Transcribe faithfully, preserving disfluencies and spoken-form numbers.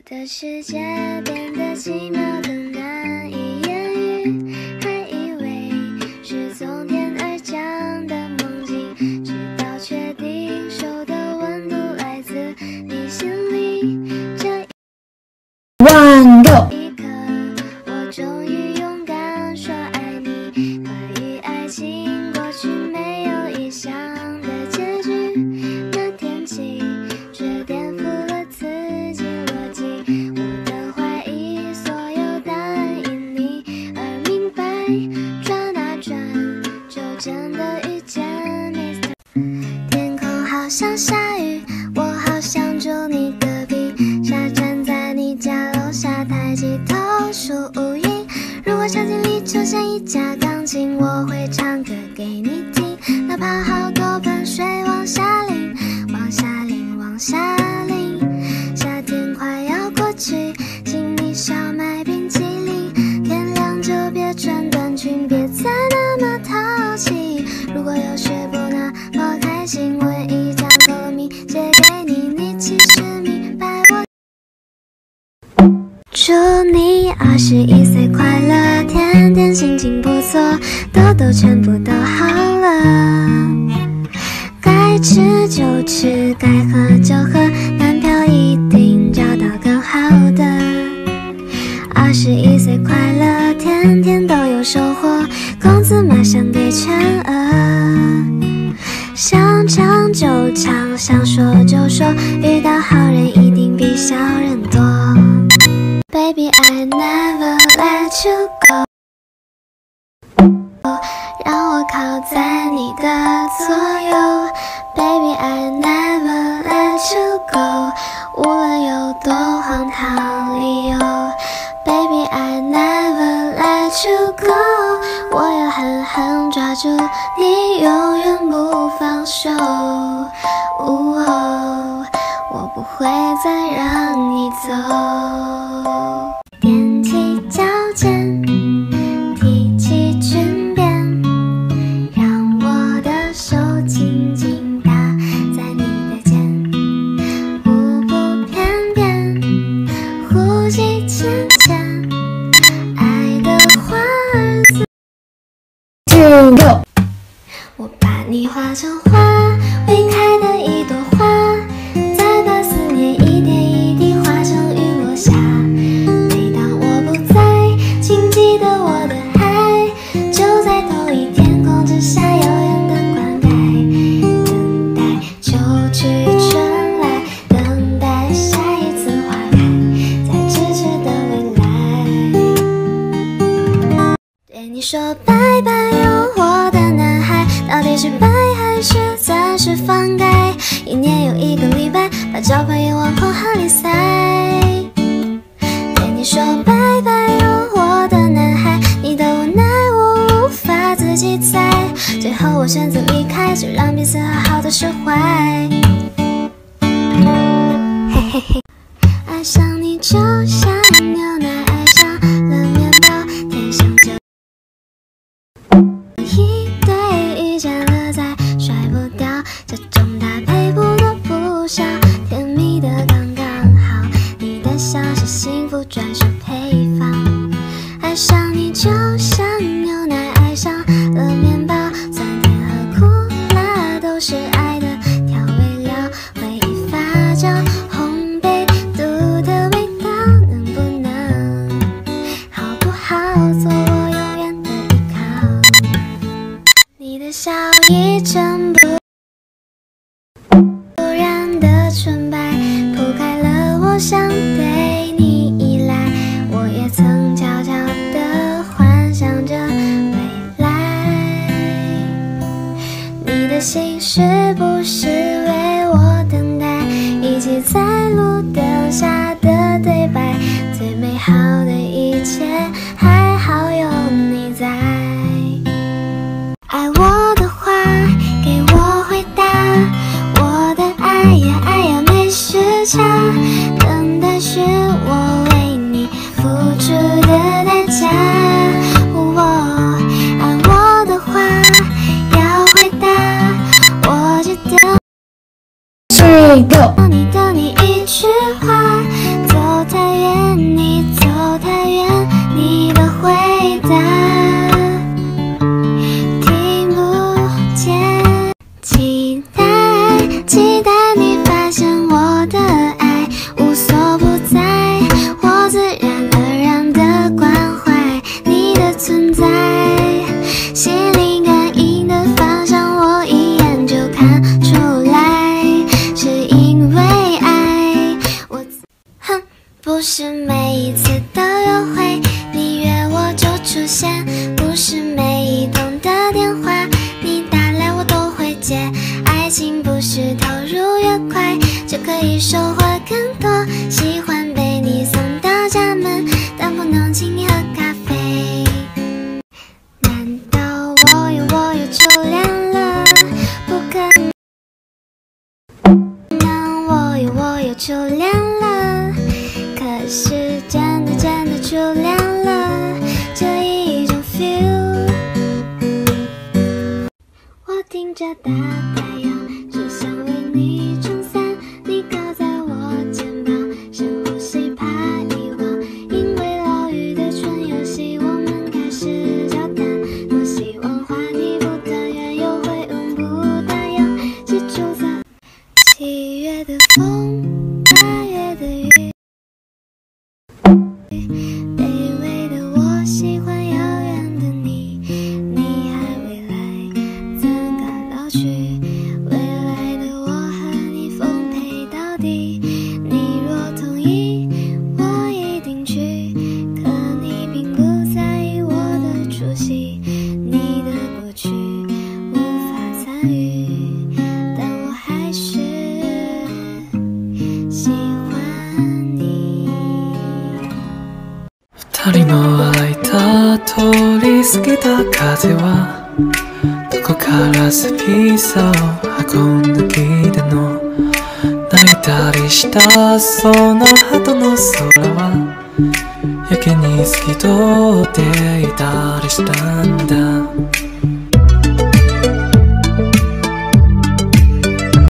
的世界变得奇妙的难以言喻，还以为是从天而降的梦境，直到确定手的温度来自你心里。这 One go。 一刻，我终于勇敢说爱你。关于爱情，过去没有意想的结局，那天起却颠覆了自己逻辑。我的怀疑，所有答案因你而明白。转啊转，就真的遇见 Mister。天空好像下雨，我好想住你隔壁，沙站在你家楼下，抬起头数乌云。如果场景里出现一架钢琴，我会唱歌给你听，哪怕好多盆水往下淋，往下淋，往下淋。夏天快要过去，请你少买冰淇淋，天亮就别穿短裙，别再那么淘气。如果有学不那么开心，问一张歌迷写给你，你其实明白我。祝你二十一岁快乐，天天心情不错，痘痘全部都好了。该吃就吃，该喝就喝，男票一定找到更好的。二十一岁快乐，天天都有收获，工资马上给全额。想唱就唱，想说就说，遇到好人一定比小人多。Baby, I never let you go， 让我靠在你的左右。Baby, I never let you go， 无论有多荒唐理由。Baby, I never let you go， 我要狠狠抓住你，永远不放手。哦，我不会再让你走。踮起脚尖，提起裙边，让我的手紧紧搭在你的肩，舞步翩翩，呼吸浅浅，爱的华儿自。 Two go。 我把你画成花，未开的一朵花，再把思念一点一滴化成雨落下。每当我不在，请记得我的爱，就在同一天空之下，遥远的灌溉，等待秋去春来，等待下一次花开，在咫尺的未来。对你说拜拜哟，我的男孩，到底是拜还是暂时放开？一年又一个礼拜，把交朋友往空喊里塞。对你说拜拜哟，我的男孩，你的无奈我无法自己猜，最后我选择离开，就让彼此好好的释怀。嘿嘿嘿，爱上你就像牛奶爱上了面包，天上就一对遇见了再甩不掉，这种搭配不多不少，甜蜜的刚刚好，你的笑是幸福专属配方。爱上你就像牛奶爱上了面包，酸甜和苦辣都是爱的调味料，回忆发酵烘焙独特味道，能不能好不好做我永远的依靠？你的笑一尘不染的纯白，铺开了我想对你依赖，我也曾悄悄地幻想着未来。你的心是不是为我等待，一起在路灯下的对白，最美好的一切还好有你在。爱我的话给我回答，我的爱呀爱呀没时差，等待雪不是每一次的约会你约我就出现，不是每一通的电话你打来我都会接。爱情不是投入越快就可以收获更多，喜欢被你送到家门，但不能请你喝咖啡。难道我有我有初恋了？不可能，我有我有初恋了，可是真的真的初恋了，这一种 feel。 我盯着大太阳，只想为你撑伞，你靠在我肩膀，深呼吸怕遗忘，因为老雨的春游戏我们开始交谈，多希望话题不断，缘又会永不打烊，是出色。七月的风，八月的雨，卑微的我喜欢遥远的你，你还未来怎敢老去，未来的我和你奉陪到底，你若同意我一定去，可你并不在意我的出席，你的过去无法参与，但我还是喜欢你。 二人の歩いた通り過ぎた風はどこからスピースを運んできたの、泣いたりしたその後の空はやけに透き通っていたりしたんだ。